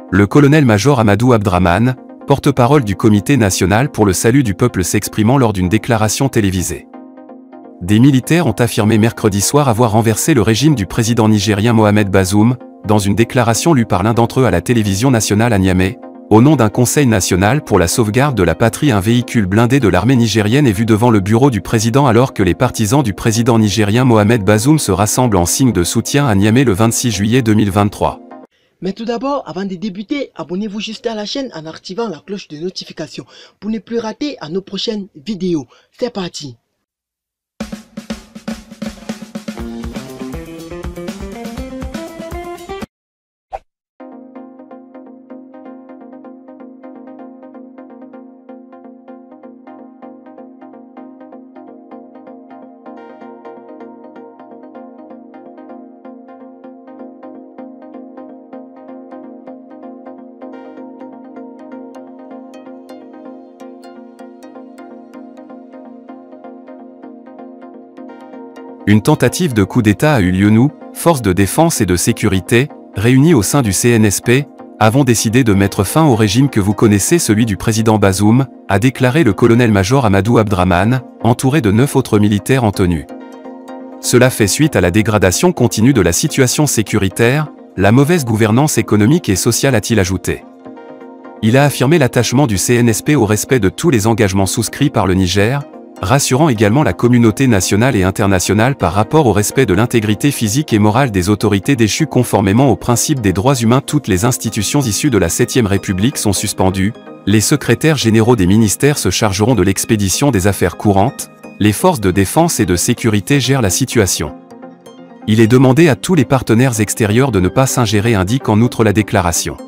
Le colonel-major Amadou Abdrahmane, porte-parole du Comité national pour le salut du peuple s'exprimant lors d'une déclaration télévisée. Des militaires ont affirmé mercredi soir avoir renversé le régime du président nigérien Mohamed Bazoum, dans une déclaration lue par l'un d'entre eux à la télévision nationale à Niamey. Au nom d'un conseil national pour la sauvegarde de la patrie, un véhicule blindé de l'armée nigérienne est vu devant le bureau du président alors que les partisans du président nigérien Mohamed Bazoum se rassemblent en signe de soutien à Niamey le 26 juillet 2023. Mais tout d'abord, avant de débuter, abonnez-vous juste à la chaîne en activant la cloche de notification pour ne plus rater à nos prochaines vidéos. C'est parti! Une tentative de coup d'État a eu lieu. Nous, forces de défense et de sécurité, réunies au sein du CNSP, avons décidé de mettre fin au régime que vous connaissez, celui du président Bazoum, a déclaré le colonel-major Amadou Abdrahmane, entouré de 9 autres militaires en tenue. Cela fait suite à la dégradation continue de la situation sécuritaire, la mauvaise gouvernance économique et sociale, a-t-il ajouté. Il a affirmé l'attachement du CNSP au respect de tous les engagements souscrits par le Niger, rassurant également la communauté nationale et internationale par rapport au respect de l'intégrité physique et morale des autorités déchues conformément aux principes des droits humains. Toutes les institutions issues de la 7e République sont suspendues, les secrétaires généraux des ministères se chargeront de l'expédition des affaires courantes, les forces de défense et de sécurité gèrent la situation. Il est demandé à tous les partenaires extérieurs de ne pas s'ingérer, indique en outre la déclaration.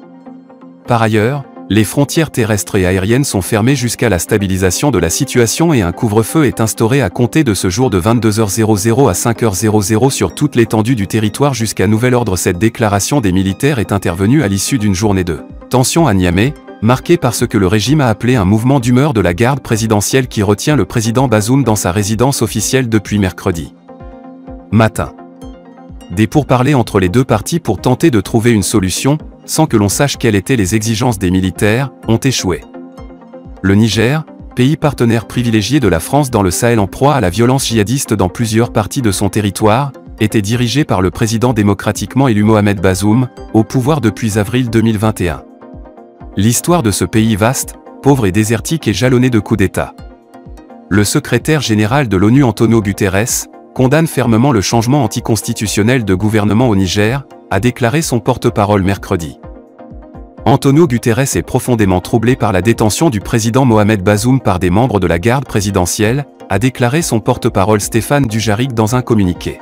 Par ailleurs, les frontières terrestres et aériennes sont fermées jusqu'à la stabilisation de la situation et un couvre-feu est instauré à compter de ce jour de 22h00 à 5h00 sur toute l'étendue du territoire jusqu'à nouvel ordre. Cette déclaration des militaires est intervenue à l'issue d'une journée de tension à Niamey, marquée par ce que le régime a appelé un mouvement d'humeur de la garde présidentielle qui retient le président Bazoum dans sa résidence officielle depuis mercredi matin. Des pourparlers entre les deux parties pour tenter de trouver une solution, sans que l'on sache quelles étaient les exigences des militaires, ont échoué. Le Niger, pays partenaire privilégié de la France dans le Sahel en proie à la violence djihadiste dans plusieurs parties de son territoire, était dirigé par le président démocratiquement élu Mohamed Bazoum, au pouvoir depuis avril 2021. L'histoire de ce pays vaste, pauvre et désertique est jalonnée de coups d'État. Le secrétaire général de l'ONU Antonio Guterres condamne fermement le changement anticonstitutionnel de gouvernement au Niger, a déclaré son porte-parole mercredi. Antonio Guterres est profondément troublé par la détention du président Mohamed Bazoum par des membres de la garde présidentielle, a déclaré son porte-parole Stéphane Dujarric dans un communiqué.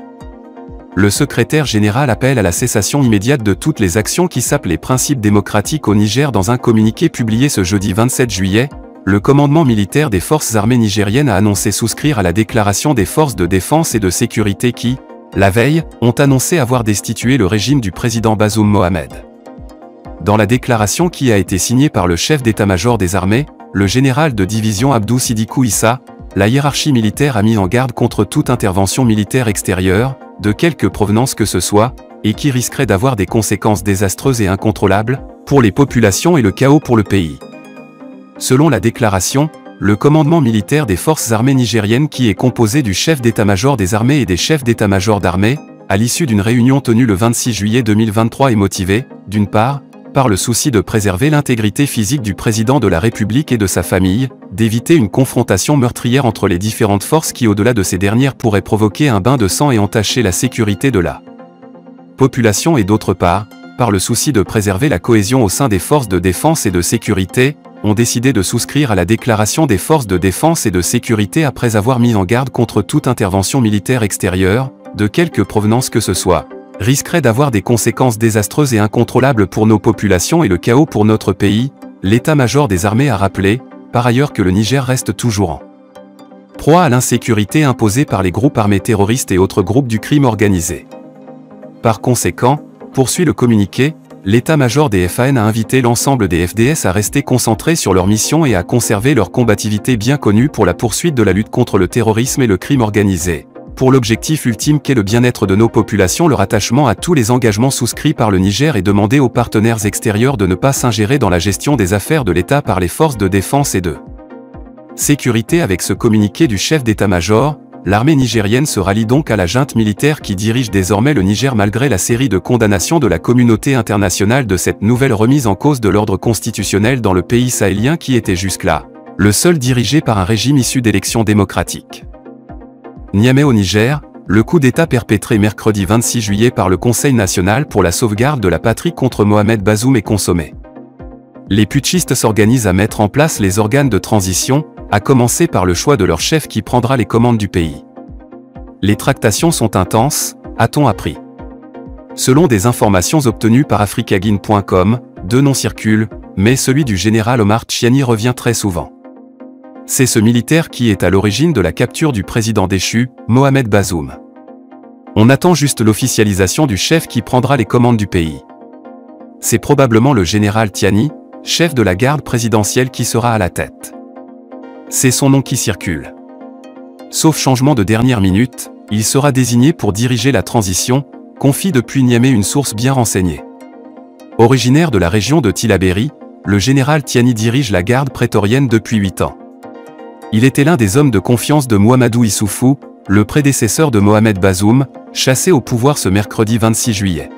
Le secrétaire général appelle à la cessation immédiate de toutes les actions qui sapent les principes démocratiques au Niger. Dans un communiqué publié ce jeudi 27 juillet, le commandement militaire des forces armées nigériennes a annoncé souscrire à la déclaration des forces de défense et de sécurité qui, la veille, ont annoncé avoir destitué le régime du président Bazoum Mohamed. Dans la déclaration qui a été signée par le chef d'état-major des armées, le général de division Abdou Sidikou Issa, la hiérarchie militaire a mis en garde contre toute intervention militaire extérieure, de quelque provenance que ce soit, et qui risquerait d'avoir des conséquences désastreuses et incontrôlables, pour les populations et le chaos pour le pays. Selon la déclaration, le commandement militaire des forces armées nigériennes qui est composé du chef d'état-major des armées et des chefs d'état-major d'armée, à l'issue d'une réunion tenue le 26 juillet 2023 est motivé, d'une part, par le souci de préserver l'intégrité physique du président de la République et de sa famille, d'éviter une confrontation meurtrière entre les différentes forces qui au-delà de ces dernières pourraient provoquer un bain de sang et entacher la sécurité de la population et d'autre part, par le souci de préserver la cohésion au sein des forces de défense et de sécurité, ont décidé de souscrire à la déclaration des forces de défense et de sécurité après avoir mis en garde contre toute intervention militaire extérieure, de quelque provenance que ce soit, risquerait d'avoir des conséquences désastreuses et incontrôlables pour nos populations et le chaos pour notre pays. L'état-major des armées a rappelé, par ailleurs, que le Niger reste toujours en proie à l'insécurité imposée par les groupes armés terroristes et autres groupes du crime organisé. Par conséquent, poursuit le communiqué, l'état-major des FAN a invité l'ensemble des FDS à rester concentrés sur leur mission et à conserver leur combativité bien connue pour la poursuite de la lutte contre le terrorisme et le crime organisé. pour l'objectif ultime qu'est le bien-être de nos populations. Le rattachement à tous les engagements souscrits par le Niger et demander aux partenaires extérieurs de ne pas s'ingérer dans la gestion des affaires de l'État par les forces de défense et de sécurité. Avec ce communiqué du chef d'état-major, l'armée nigérienne se rallie donc à la junte militaire qui dirige désormais le Niger malgré la série de condamnations de la communauté internationale de cette nouvelle remise en cause de l'ordre constitutionnel dans le pays sahélien qui était jusque-là le seul dirigé par un régime issu d'élections démocratiques. Niamey au Niger, le coup d'État perpétré mercredi 26 juillet par le Conseil national pour la sauvegarde de la patrie contre Mohamed Bazoum est consommé. Les putschistes s'organisent à mettre en place les organes de transition, à commencer par le choix de leur chef qui prendra les commandes du pays. Les tractations sont intenses, a-t-on appris. Selon des informations obtenues par africaguine.com, deux noms circulent, mais celui du général Omar Tchiani revient très souvent. C'est ce militaire qui est à l'origine de la capture du président déchu, Mohamed Bazoum. On attend juste l'officialisation du chef qui prendra les commandes du pays. C'est probablement le général Tchiani, chef de la garde présidentielle qui sera à la tête. C'est son nom qui circule. Sauf changement de dernière minute, il sera désigné pour diriger la transition, confie depuis Niamey une source bien renseignée. Originaire de la région de Tillabéri, le général Tchiani dirige la garde prétorienne depuis 8 ans. Il était l'un des hommes de confiance de Mouhamadou Issoufou, le prédécesseur de Mohamed Bazoum, chassé au pouvoir ce mercredi 26 juillet.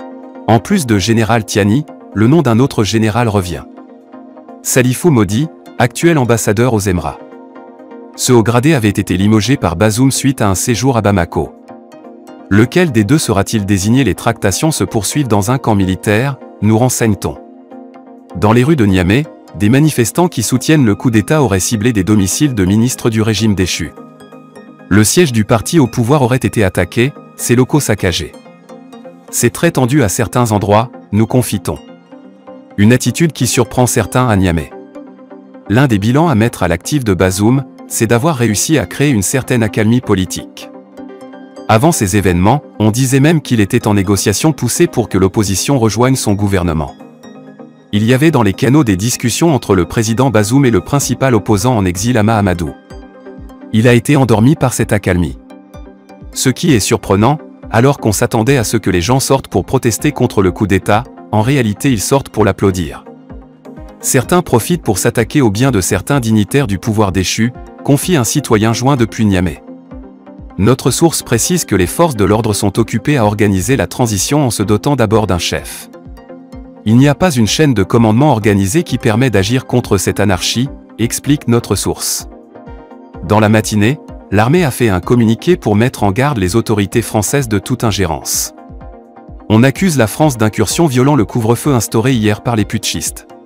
En plus de général Tchiani, le nom d'un autre général revient. Salifou Modi, actuel ambassadeur aux Émirats. Ce haut gradé avait été limogé par Bazoum suite à un séjour à Bamako. Lequel des deux sera-t-il désigné? Les tractations se poursuivent dans un camp militaire, nous renseigne-t-on. Dans les rues de Niamey, des manifestants qui soutiennent le coup d'État auraient ciblé des domiciles de ministres du régime déchu. Le siège du parti au pouvoir aurait été attaqué, ses locaux saccagés. C'est très tendu à certains endroits, nous confie-t-on. Une attitude qui surprend certains à Niamey. L'un des bilans à mettre à l'actif de Bazoum, c'est d'avoir réussi à créer une certaine accalmie politique. Avant ces événements, on disait même qu'il était en négociation poussée pour que l'opposition rejoigne son gouvernement. Il y avait dans les canaux des discussions entre le président Bazoum et le principal opposant en exil Hama Amadou. Il a été endormi par cette accalmie. Ce qui est surprenant, alors qu'on s'attendait à ce que les gens sortent pour protester contre le coup d'État, en réalité ils sortent pour l'applaudir. Certains profitent pour s'attaquer aux biens de certains dignitaires du pouvoir déchu, confie un citoyen joint depuis Niamey. Notre source précise que les forces de l'ordre sont occupées à organiser la transition en se dotant d'abord d'un chef. Il n'y a pas une chaîne de commandement organisée qui permet d'agir contre cette anarchie, explique notre source. Dans la matinée, l'armée a fait un communiqué pour mettre en garde les autorités françaises de toute ingérence. On accuse la France d'incursion violant le couvre-feu instauré hier par les putschistes.